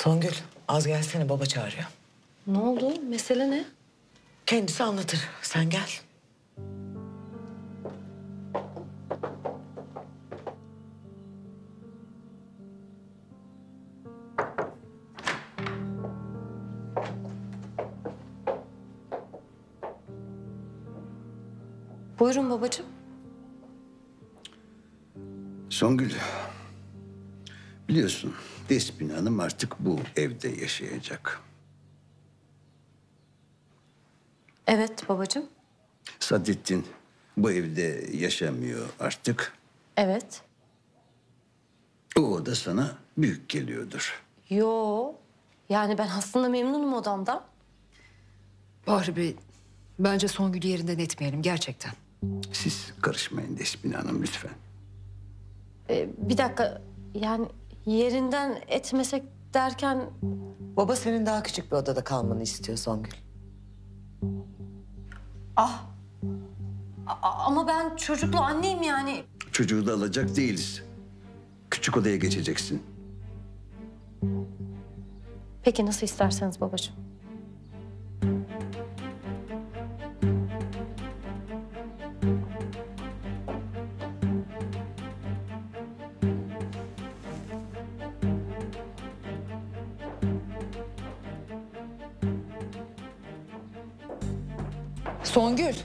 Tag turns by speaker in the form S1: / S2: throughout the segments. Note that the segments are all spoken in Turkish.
S1: Songül, az gelsene, baba çağırıyor.
S2: Ne oldu? Mesele ne?
S1: Kendisi anlatır. Sen gel.
S2: Buyurun babacığım.
S3: Songül, biliyorsun Despin Hanım artık bu evde yaşayacak.
S2: Evet babacığım.
S3: Sadrettin bu evde yaşamıyor artık.
S2: Evet.
S3: O oda sana büyük geliyordur.
S2: Yo. Yani ben aslında memnunum odamdan.
S4: Bahri Bey, bence Songül'ü yerinden etmeyelim gerçekten.
S3: Siz karışmayın Despin Hanım lütfen.
S2: Bir dakika. Yani yerinden etmesek derken...
S1: Baba senin daha küçük bir odada kalmanı istiyor Songül.
S2: Ama ben çocuklu anneyim yani.
S3: Çocuğu da alacak değiliz. Küçük odaya geçeceksin.
S2: Peki nasıl isterseniz babacığım.
S4: Songül.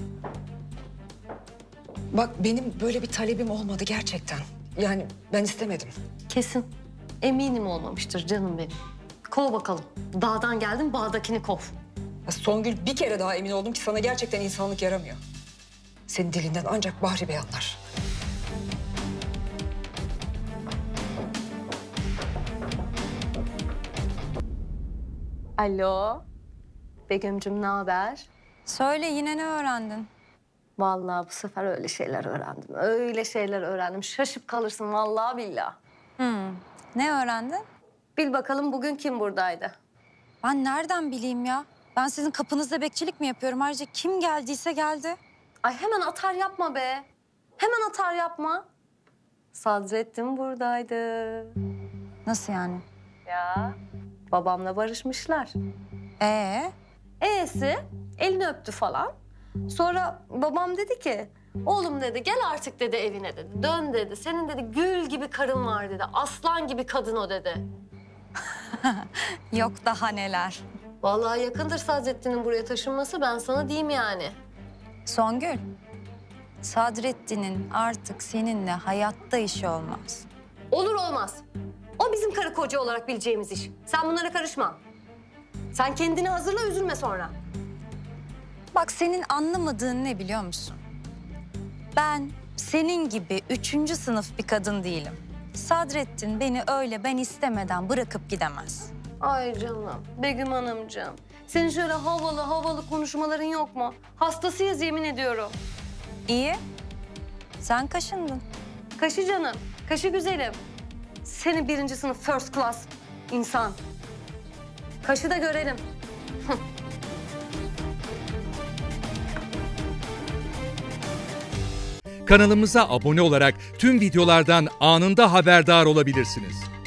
S4: Bak benim böyle bir talebim olmadı gerçekten. Yani ben istemedim.
S2: Kesin. Eminim olmamıştır canım benim. Kov bakalım. Dağdan geldin, bağdakini kov.
S4: Ya Songül, bir kere daha emin oldum ki sana gerçekten insanlık yaramıyor. Senin dilinden ancak Bahri Bey anlar.
S2: Alo. Begüm'cüm ne haber?
S5: Söyle, yine ne öğrendin?
S2: Vallahi bu sefer öyle şeyler öğrendim. Öyle şeyler öğrendim. Şaşıp kalırsın vallahi billahi.
S5: Ne öğrendin?
S2: Bil bakalım bugün kim buradaydı?
S5: Ben nereden bileyim ya? Ben sizin kapınızda bekçilik mi yapıyorum? Ayrıca kim geldiyse geldi.
S2: Ay hemen atar yapma be. Hemen atar yapma. Sadrettin buradaydı.
S5: Nasıl yani?
S2: Ya. Babamla barışmışlar. E'si elini öptü falan. Sonra babam dedi ki, oğlum dedi gel artık dedi evine dedi. Dön dedi. Senin dedi gül gibi karın var dedi. Aslan gibi kadın o dedi.
S5: Yok daha neler.
S2: Vallahi yakındır Sadrettin'in buraya taşınması, ben sana diyeyim yani.
S5: Songül, Sadrettin'in artık seninle hayatta işi olmaz.
S2: Olur olmaz. O bizim karı koca olarak bileceğimiz iş. Sen bunlara karışma. Sen kendini hazırla, üzülme sonra.
S5: Bak senin anlamadığın ne biliyor musun? Ben senin gibi 3. sınıf bir kadın değilim. Sadrettin beni öyle ben istemeden bırakıp gidemez.
S2: Ay canım, Begüm Hanımcığım. Senin şöyle havalı havalı konuşmaların yok mu? Hastasıyız yemin ediyorum.
S5: İyi. Sen kaşındın.
S2: Kaşı canım, kaşı güzelim. Seni 1. sınıf first class insan. Kaşı da görelim.
S6: Kanalımıza abone olarak tüm videolardan anında haberdar olabilirsiniz.